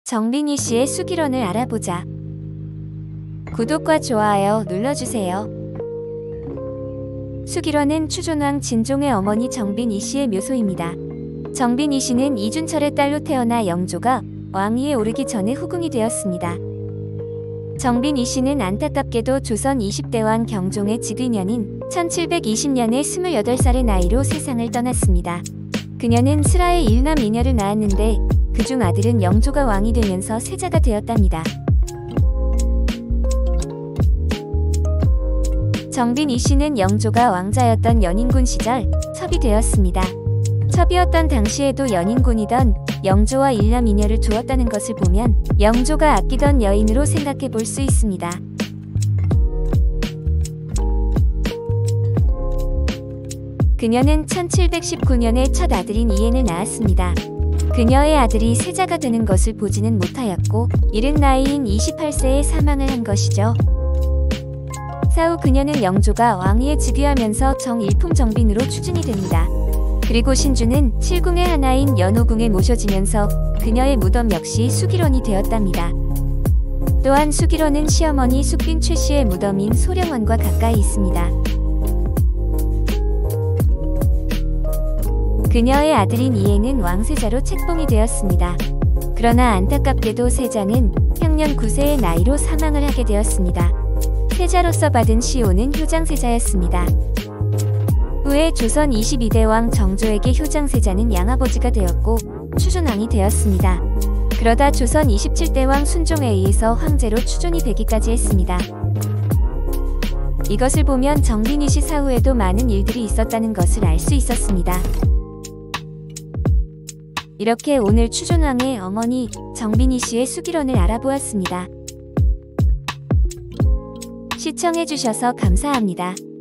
정빈희 씨의 수기론을 알아보자. 구독과 좋아요 눌러주세요. 수기론은 추존왕 진종의 어머니 정빈희 씨의 묘소입니다. 정빈희 씨는 이준철의 딸로 태어나 영조가 왕위에 오르기 전에 후궁이 되었습니다. 정빈희 씨는 안타깝게도 조선 20대 왕 경종의 즉위년인 1720년에 28살의 나이로 세상을 떠났습니다. 그녀는 슬하에 일남 이녀를 낳았는데 그중 아들은 영조가 왕이 되면서 세자가 되었답니다. 정빈희 씨는 영조가 왕자였던 연인군 시절 첩이 되었습니다. 첩이었던 당시에도 연인군이던 영조와 일남 이녀를 두었다는 것을 보면 영조가 아끼던 여인으로 생각해 볼 수 있습니다. 그녀는 1719년에 첫 아들인 이엔을 낳았습니다. 그녀의 아들이 세자가 되는 것을 보지는 못하였고 이른 나이인 28세에 사망을 한 것이죠. 사후 그녀는 영조가 왕위에 즉위하면서 정일품정빈으로 추진이 됩니다. 그리고 신주는 칠궁의 하나인 연호궁에 모셔지면서 그녀의 무덤 역시 수기론이 되었답니다. 또한 수기론은 시어머니 숙빈 최씨의 무덤인 소령원과 가까이 있습니다. 그녀의 아들인 이엔은 왕세자로 책봉이 되었습니다. 그러나 안타깝게도 세자는 향년 9세의 나이로 사망을 하게 되었습니다. 세자로서 받은 시호는 효장세자였습니다. 후에 조선 22대 왕 정조에게 효장세자는 양아버지가 되었고 추존왕이 되었습니다. 그러다 조선 27대 왕 순종에 의해서 황제로 추존이 되기까지 했습니다. 이것을 보면 정빈희 씨 사후에도 많은 일들이 있었다는 것을 알 수 있었습니다. 이렇게 오늘 추존왕의 어머니 정빈희 씨의 수기론을 알아보았습니다. 시청해주셔서 감사합니다.